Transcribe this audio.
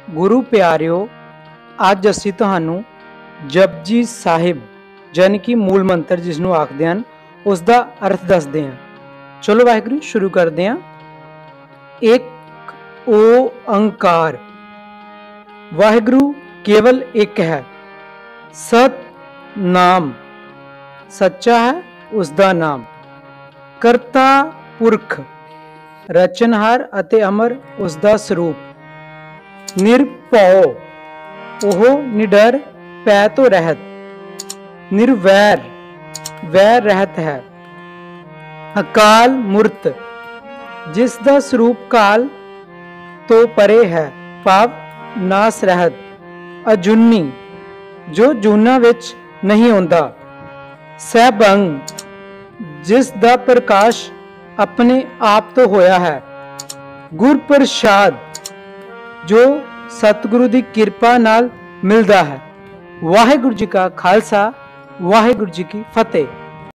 गुरु प्यारिओ, अज असीं तुहानूं जपजी साहिब यानी कि मूल मंत्र जिसनूं आखदे हन उसका अर्थ दसदे हैं। चलो वाहिगुरू शुरू करते हैं। एक ओंकार, वाहिगुरू केवल एक है। सत नाम, सच्चा है उसका नाम। करता पुरख, रचनहार अते अमर उसका स्वरूप। निरभौ, ओह निडर पै तो रहत। निर्वैर, वैर रहत है। अकाल मूर्त, जिसका स्वरूप काल तो परे है, पाप नाश रहत। अजूनी, जो जूना विच नहीं आउंदा। सहभंग, जिस दा प्रकाश अपने आप तो होया है। गुर प्रसाद, जो सतगुरु की किरपा नाल मिलता है। वाहिगुरू जी का खालसा, वाहिगुरू जी की फतेह।